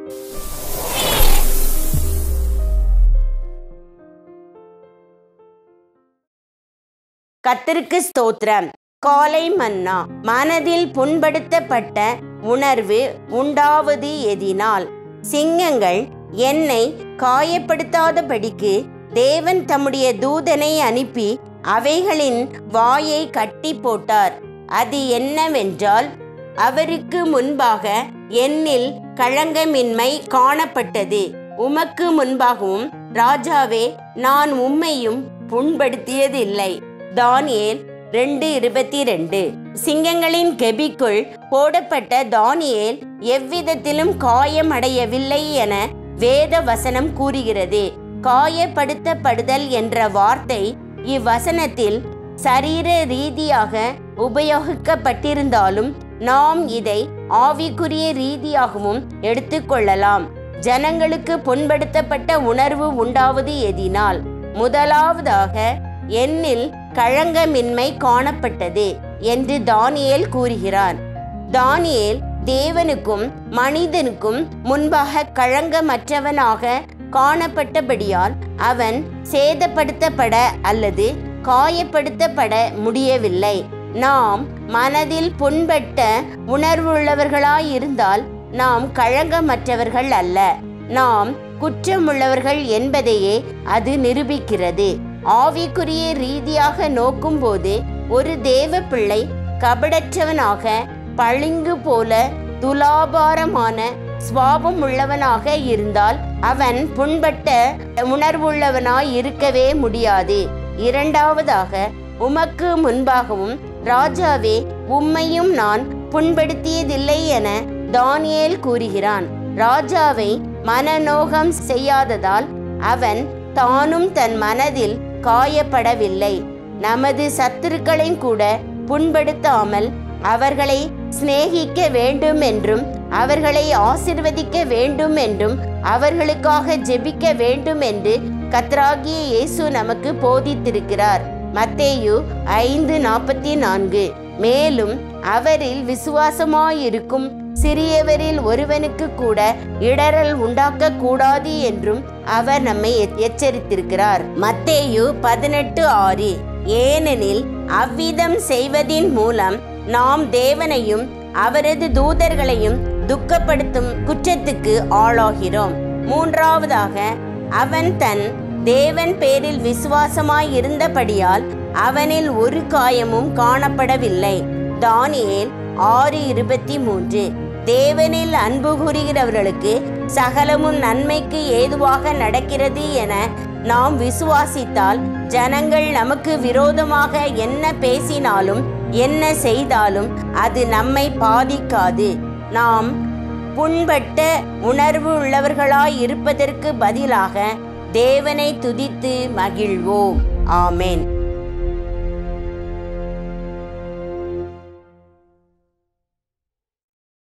கர்த்தருக்கு ஸ்தோத்திரம். காலை மன்னா. மனதில் புண்படுத்தப்பட்ட உணர்வு உண்டாவது எதினால்? சிங்கங்கள் என்னை காயப்படுத்தாதபடிக்கு தேவன் தம்முடைய தூதனை அனுப்பி அவைகளின் வாயை கட்டி போட்டார். அது என்னவென்றால், அவருக்கு முன்பாக என்னில் களங்கமின்மை காணப்பட்டது. உமக்கு முன்பாகவும் ராஜாவே, நான் உம்மையும் புண்படுத்தியதில்லை. தானியேல் 2:22. சிங்கங்களின் கெபிக்குள் போடப்பட்ட தானியேல் எவ்விதத்திலும் காயமடையவில்லை என வேத வசனம் கூறுகிறது. காயப்படுத்தப்படுதல் என்ற வார்த்தை இவ்வசனத்தில் சரீர ரீதியாக உபயோகிக்கப்பட்டிருந்தாலும் நாம் இதை ஆவிக்குரிய ரீதியாகவும் எடுத்துக்கொள்ளலாம். ஜனங்களுக்கு புண்படுத்தப்பட்ட உணர்வு உண்டாவது எதினால்? முதலாவதாக என்னில் களங்கமின்மை காணப்பட்டது என்று தானியேல் கூறுகிறார். தானியேல் தேவனுக்கும் மனிதனுக்கும் முன்பாக களங்கமற்றவனாக காணப்பட்டபடியால் அவன் சேதப்படுத்தப்பட அல்லது காயப்படுத்தப்பட முடியவில்லை. நாம் மனதில் புண்பட்ட உணர்வுள்ளவர்களாயிருந்தால் நாம் களங்கமற்றவர்கள் அல்ல, நாம் குற்றமுள்ளவர்கள் என்பதையே அது நிரூபிக்கிறது. ஆவிக்குரிய ரீதியாக நோக்கும்போது ஒரு தேவ பிள்ளை கபடற்றவனாக, பளிங்கு போல துலாபாரமான சுவாபம் உள்ளவனாக இருந்தால் அவன் புண்பட்ட உணர்வுள்ளவனாய் இருக்கவே முடியாது. இரண்டாவதாக, உமக்கு முன்பாகவும் ராஜாவே, உம்மையும் நான் புண்படுத்தியதில்லை என தானியேல் கூறுகிறான். ராஜாவை மனநோகம் செய்யாததால் அவன் தானும் தன் மனதில் காயப்படவில்லை. நமது சத்துருக்களையும் கூட புண்படுத்தாமல் அவர்களை சிநேகிக்க வேண்டும் என்றும் அவர்களை ஆசீர்வதிக்க வேண்டும் என்றும் அவர்களுக்காக ஜெபிக்க வேண்டும் என்று கர்த்தராகிய இயேசு நமக்கு போதித்திருக்கிறார். மத்தேயு 5:44. மேலும் அவரில் விசுவாசமாயிருக்கும் சிறியவரில் ஒருவனுக்கு கூட இடறல் உண்டாக்க கூடாது என்றும் அவர் நம்மை எச்சரித்திருக்கிறார். மத்தேயு 18:6. ஏனெனில் அவ்விதம் செய்வதின் மூலம் நாம் தேவனையும் அவரது தூதர்களையும் துக்கப்படுத்தும் குற்றத்துக்கு ஆளாகிறோம். மூன்றாவதாக, அவன் தன் தேவன் பேரில் விசுவாசமாய் இருந்தபடியால் அவனில் ஒரு காயமும் காணப்படவில்லை. தானியேல் 6:23. தேவனில் அன்பு கூறுகிறவர்களுக்கு சகலமும் நன்மைக்கு ஏதுவாக நடக்கிறது என நாம் விசுவாசித்தால் ஜனங்கள் நமக்கு விரோதமாக என்ன பேசினாலும் என்ன செய்தாலும் அது நம்மை பாதிக்காது. நாம் புண்பட்ட உணர்வு உள்ளவர்களாய் இருப்பதற்கு பதிலாக தேவனை துதித்து மகிழ்வோம். ஆமென்.